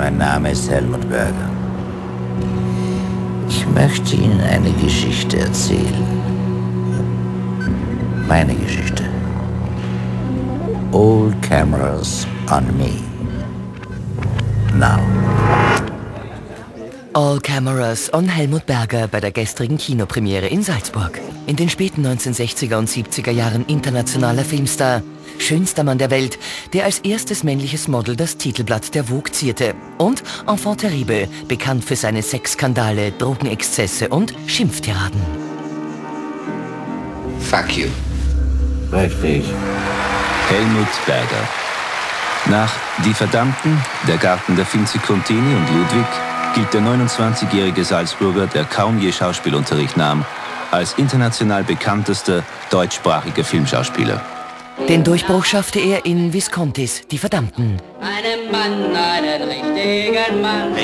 Mein Name ist Helmut Berger. Ich möchte Ihnen eine Geschichte erzählen. Meine Geschichte. All cameras on me. Now. All Cameras on Helmut Berger bei der gestrigen Kinopremiere in Salzburg. In den späten 1960er und 70er Jahren internationaler Filmstar, schönster Mann der Welt, der als erstes männliches Model das Titelblatt der Vogue zierte. Und Enfant terrible, bekannt für seine Sexskandale, Drogenexzesse und Schimpftiraden. Fuck you. Richtig. Helmut Berger. Nach Die Verdammten, Der Garten der Finzi-Contini und Ludwig gilt der 29-jährige Salzburger, der kaum je Schauspielunterricht nahm, als international bekanntester deutschsprachiger Filmschauspieler. Den Durchbruch schaffte er in Viscontis Die Verdammten. Einen Mann, einen richtigen Mann.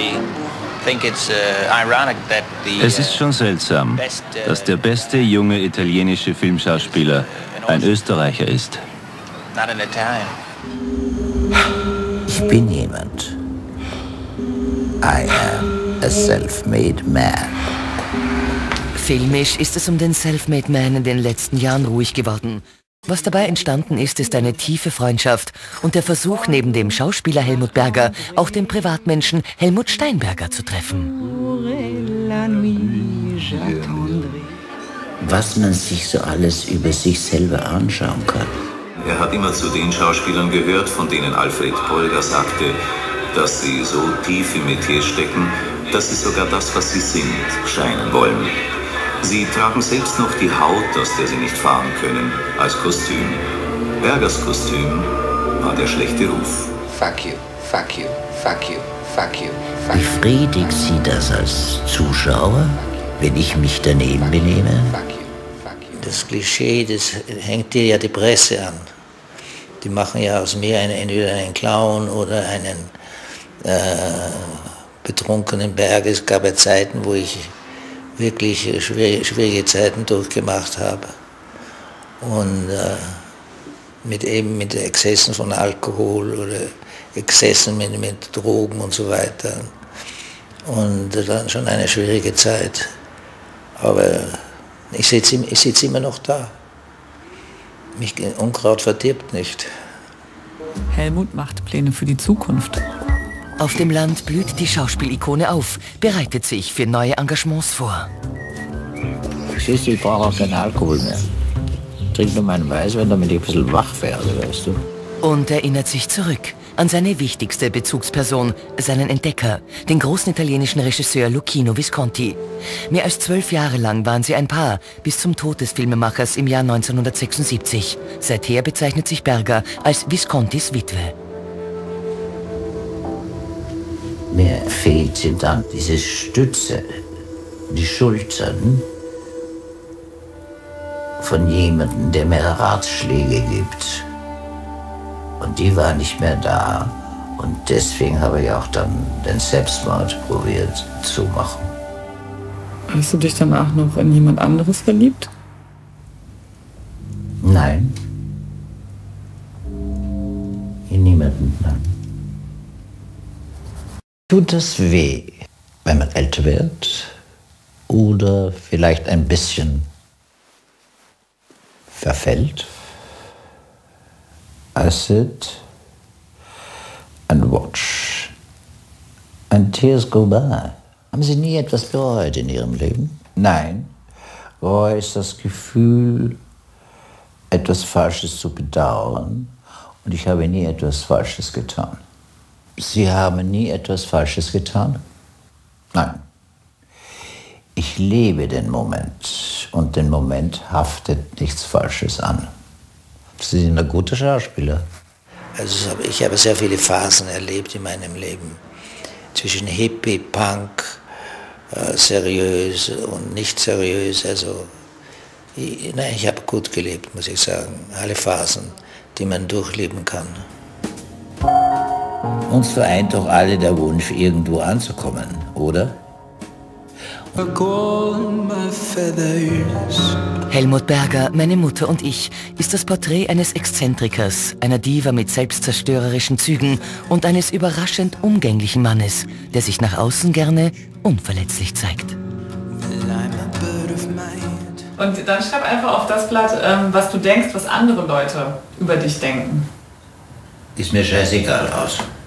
Es ist schon seltsam, dass der beste junge italienische Filmschauspieler ein Österreicher ist. Ich bin jemand. I am a self-made man. Filmisch ist es um den Self-Made Man in den letzten Jahren ruhig geworden. Was dabei entstanden ist, ist eine tiefe Freundschaft und der Versuch, neben dem Schauspieler Helmut Berger auch den Privatmenschen Helmut Steinberger zu treffen. Was man sich so alles über sich selber anschauen kann. Er hat immer zu den Schauspielern gehört, von denen Alfred Polger sagte, dass sie so tief im Metier stecken, dass sie sogar das, was sie sind, scheinen wollen. Sie tragen selbst noch die Haut, aus der sie nicht fahren können, als Kostüm. Bergers Kostüm war der schlechte Ruf. Fuck you, fuck you, fuck you, fuck you, fuck you. Befriedigt Sie das als Zuschauer, wenn ich mich daneben benehme? Das Klischee, das hängt dir ja die Presse an. Die machen ja aus mir entweder einen Clown oder einen betrunkenen Berger. Es gab ja Zeiten, wo ich wirklich schwierige Zeiten durchgemacht habe. Und mit Exzessen von Alkohol oder Exzessen mit Drogen und so weiter. Und dann schon eine schwierige Zeit. Aber ich sitze immer noch da. Mich Unkraut verdirbt nicht. Helmut macht Pläne für die Zukunft. Auf dem Land blüht die Schauspielikone auf, bereitet sich für neue Engagements vor. Siehst du, ich brauche auch keinen Alkohol mehr. Ich trinke nur meinen Weißwein, damit ich ein bisschen wach werde, weißt du. Und erinnert sich zurück an seine wichtigste Bezugsperson, seinen Entdecker, den großen italienischen Regisseur Luchino Visconti. Mehr als 12 Jahre lang waren sie ein Paar, bis zum Tod des Filmemachers im Jahr 1976. Seither bezeichnet sich Berger als Viscontis Witwe. Mir fehlte dann diese Stütze, die Schultern von jemandem, der mir Ratschläge gibt. Und die war nicht mehr da. Und deswegen habe ich auch dann den Selbstmord probiert zu machen. Hast du dich danach noch in jemand anderes verliebt? Nein. In niemanden, nein. Tut das weh, wenn man älter wird oder vielleicht ein bisschen verfällt? I sit and watch and tears go by. Haben Sie nie etwas bereut in Ihrem Leben? Nein. Reue ist das Gefühl, etwas Falsches zu bedauern, und ich habe nie etwas Falsches getan. Sie haben nie etwas Falsches getan? Nein. Ich lebe den Moment und den Moment haftet nichts Falsches an. Sie sind ein guter Schauspieler. Also ich habe sehr viele Phasen erlebt in meinem Leben. Zwischen Hippie, Punk, seriös und nicht seriös. Also ich habe gut gelebt, muss ich sagen. Alle Phasen, die man durchleben kann. Uns vereint doch alle der Wunsch, irgendwo anzukommen, oder? Helmut Berger, Meine Mutter und ich, ist das Porträt eines Exzentrikers, einer Diva mit selbstzerstörerischen Zügen und eines überraschend umgänglichen Mannes, der sich nach außen gerne unverletzlich zeigt. Und dann schreib einfach auf das Blatt, was du denkst, was andere Leute über dich denken. Ist mir scheißegal aus.